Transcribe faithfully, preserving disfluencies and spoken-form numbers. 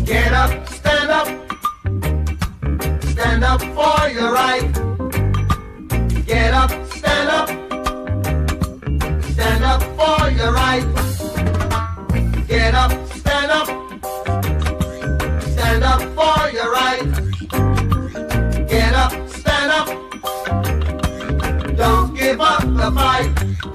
Get up, stand up, stand up for your right. Get up, stand up, stand up for your right. Get up, stand up, stand up for your right. Get up, stand up, don't give up the fight.